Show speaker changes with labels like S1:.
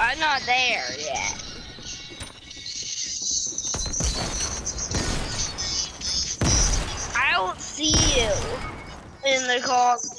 S1: I'm not there yet. I don't see you in the comments.